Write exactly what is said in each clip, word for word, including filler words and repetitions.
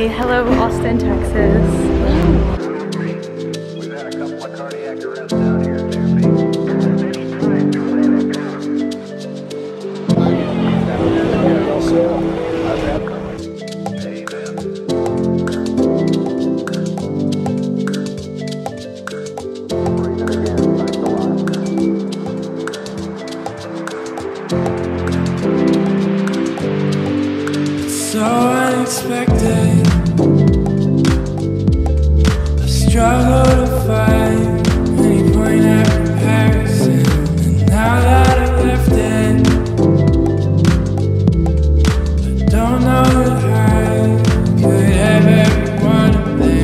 hello Austin, Texas. We've had a couple of cardiac arrests down here too. So unexpected, I struggle to find any point of comparison. And now that I've left it, I don't know that I could ever be one of them.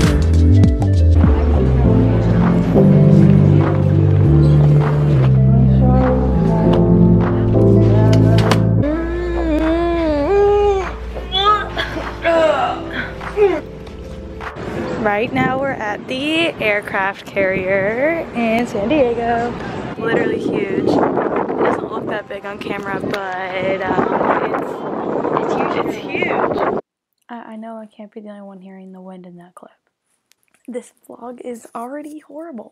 Right now we're at the aircraft carrier in San Diego. Literally huge. It doesn't look that big on camera, but um, it's, it's huge. It's huge. I, I know I can't be the only one hearing the wind in that clip. This vlog is already horrible.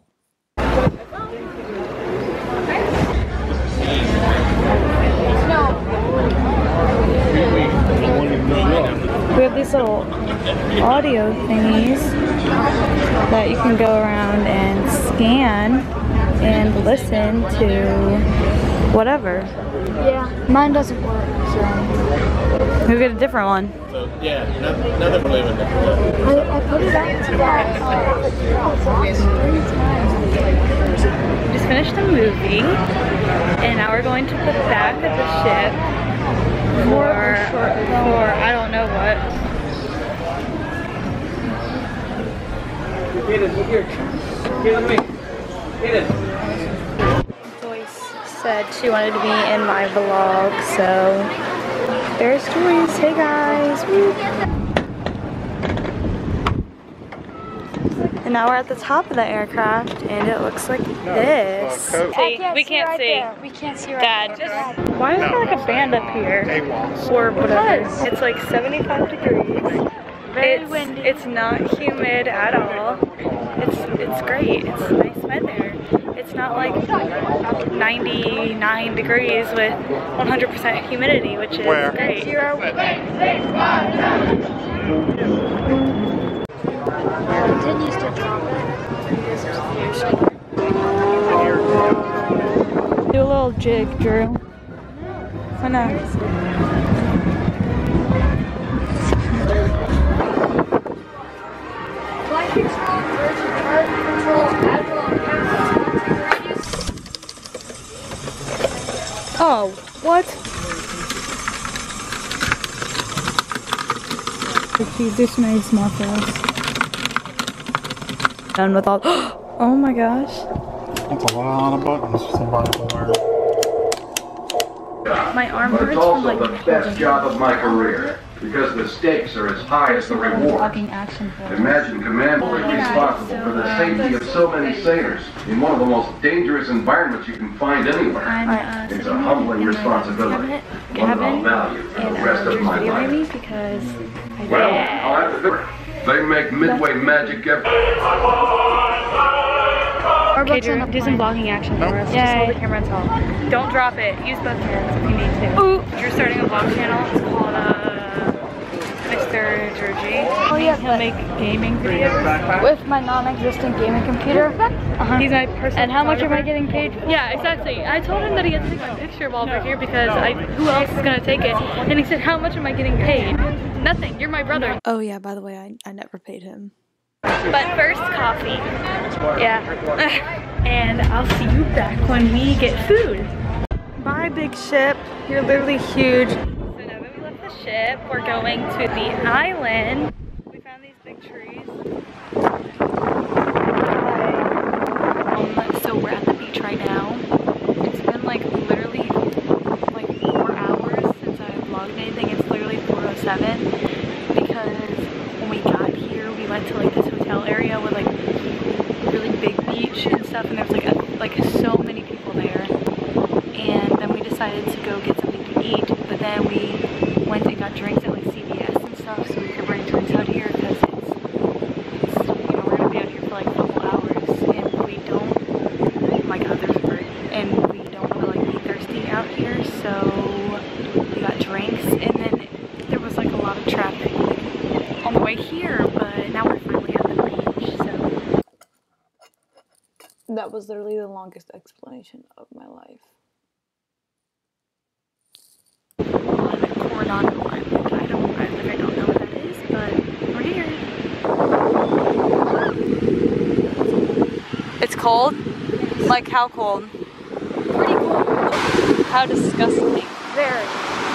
We have these little audio thingies that you can go around and scan and listen to whatever. Yeah, mine doesn't work, so. We'll get a different one. So, yeah, nothing, nothing really with it. I, I put it out to that. We just finished the movie, and now we're going to the back of the ship for, for I don't know what. Get it, look here. Get it, me. Get it. Joyce said she wanted to be in my vlog, so there's Joyce. Hey guys. Woo. And now we're at the top of the aircraft, and it looks like this. I can't we see can't right see. There. We can't see right Dad, there. just why is there like a band up here? Or whatever. It's like seventy-five degrees. Very It's, windy. it's not humid at all. It's it's great. It's nice weather. It's not like ninety-nine degrees with one hundred percent humidity, which is Where? great. Zero. Continues to drop. Do a little jig, Drew. I know. Flight control, version chart control, Admiral Oh, what? This makes my face. Done with all. Oh my gosh. That's a lot of buttons somebody will wear. My arm But hurts it's from also like the best job of my career because the stakes are as high as the reward. fucking action for Imagine command being responsible for the safety of so many sailors in one of the most dangerous environments you can find anywhere. I'm uh, It's sitting a humbling in my responsibility, cabinet, one that I'll cabin, value for and the uh, rest of Drew's my videoing me life. because I Well, yeah. I'll have to do it. They make Midway magic every... Okay, Drew, do some vlogging action for us. Just hold the camera and talk. Don't drop it. Use both hands if you need to. Ooh. Drew's starting a vlog channel. It's called uh, Mister Georgie. Oh yeah, He'll make gaming videos. with my non-existent gaming computer. Uh-huh. He's my personal And how much am I photographer. getting paid? Yeah, exactly. I told him that he had to take my picture while we're here because I, who else is going to take it? And he said, how much am I getting paid? Nothing. You're my brother. Oh yeah, by the way, I, I never paid him. But first, coffee. Yeah. And I'll see you back when we get food. Bye, big ship. You're literally huge. So now that we left the ship, we're going to the island. We found these big trees. Um, so we're at the beach right now. It's been like literally like four hours since I vlogged anything. It's literally four oh seven because when we got here, we went to like this hotel area with like really big beach and stuff, and there was like a, like so many people there. And then we decided to go get something to eat, but then we went and got drinks at like C V S and stuff, so we could bring drinks out here because and then there was like a lot of traffic on the way here, but now we're finally at the beach, so. That was literally the longest explanation of my life. On Coronado Island. I don't, I, like, I don't know what that is, but we're here. It's cold? Like how cold? Pretty cold. How disgusting. Very.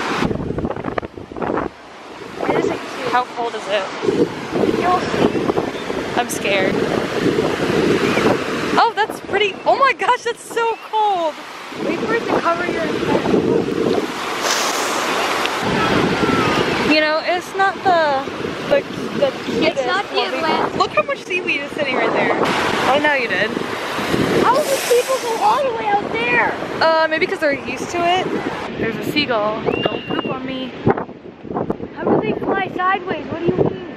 It isn't cute. How cold is it? You'll see. I'm scared. Oh, that's pretty. Oh my gosh, that's so cold. Wait for it to cover your head. You know, it's not the the the cutest. It's not the Atlantic. Look how much seaweed is sitting right there. Oh no, you did. How did people go all the way out there? Uh, maybe because they're used to it. There's a seagull. Don't poop on me. How do they fly sideways? What do you mean?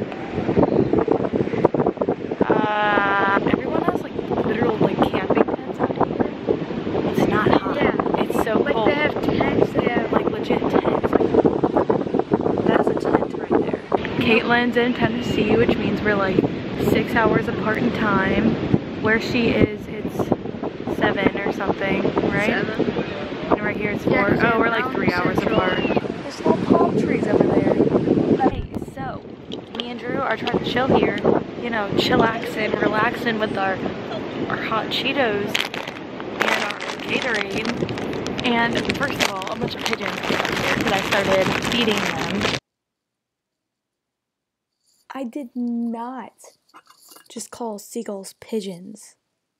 Uh, everyone has like literal like camping tents out here. It's not hot. Yeah. It's so like cold. Like they have tents. They have like legit tents. Like, that's a tent right there. Caitlin's in Tennessee, which means we're like six hours apart in time. Where she is, it's seven or something, right? Seven. And right here it's four. Yeah, oh, we're like three hours apart. There's little palm trees over there. Hey, so me and Drew are trying to chill here. You know, chillaxing, relaxing with our our hot Cheetos and our Gatorade. And first of all, a bunch of pigeons came over here because I started feeding them. I did not just call seagulls pigeons.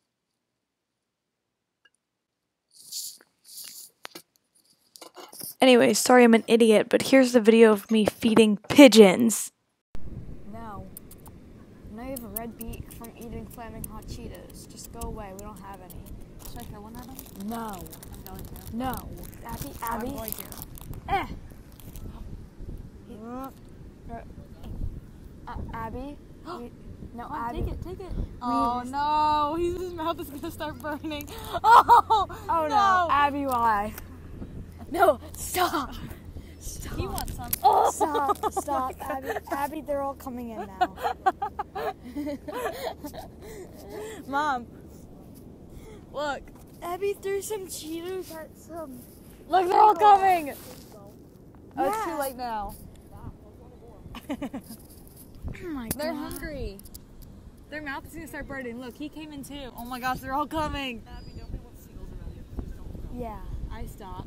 Anyway, sorry I'm an idiot, but here's the video of me feeding pigeons. No. Now you have a red beak from eating flaming hot Cheetos. Just go away, we don't have any. Should I throw one at them? No. I'm going to. No. Abby, Abby. I'm going to. Eh. Uh, Abby? you, no, on, Abby. Take it, take it. Oh no, He's, his mouth is gonna start burning. Oh, oh no. no. Abby, why? No, stop. Stop. He wants some. Oh. Stop, stop, Abby. Abby, they're all coming in now. Mom, look. Abby threw some Cheetos at some. Look, they're all coming. Yeah. Oh, it's too late now. Oh my God. They're hungry. Their mouth is gonna start burning. Look, he came in too. Oh my gosh, they're all coming. Abby, nobody wants seagulls around you. Please don't go. Yeah, I stopped.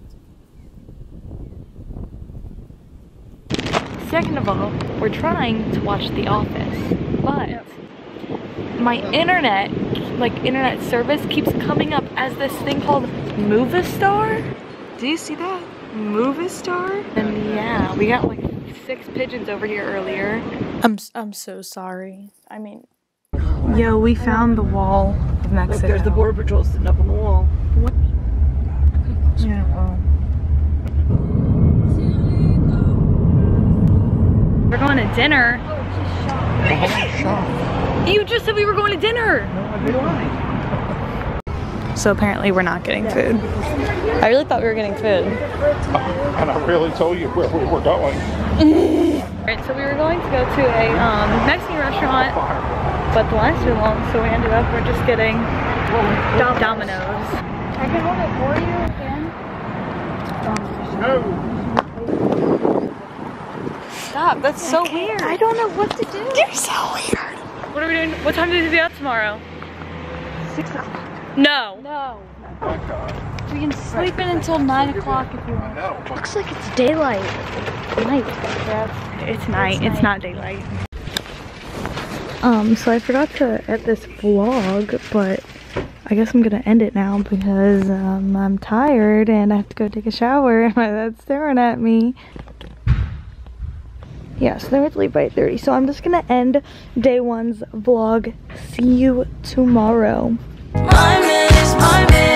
Second of all, we're trying to watch The Office, but my internet, like internet service, keeps coming up as this thing called Movistar. Do you see that? Movistar? And yeah, we got like six pigeons over here earlier. I'm I'm so sorry. I mean, yo, we found the wall of Mexico. Look, there's the border patrol sitting up on the wall. What? Yeah, well. We're going to dinner. Oh, you just said we were going to dinner. No, I didn't. So apparently we're not getting food. I really thought we were getting food. Uh, and I really told you where we were going. Alright, so we were going to go to a um, Mexican restaurant, but the line's too long, so we ended up, we're just getting Domino's. Domino's. I can hold it for you again. No. Stop, that's so okay. weird. I don't know what to do. You're so weird. What are we doing? What time do we be out tomorrow? Six o'clock. No. No. We can sleep in until nine o'clock if you want. No. Looks like it's daylight. Night. Yeah, it's night. It's, it's not daylight. Um, so I forgot to end this vlog, but I guess I'm gonna end it now because um, I'm tired and I have to go take a shower. My dad's staring at me. Yeah, so they have to leave by eight thirty. So I'm just gonna end day one's vlog. See you tomorrow. My man is my man.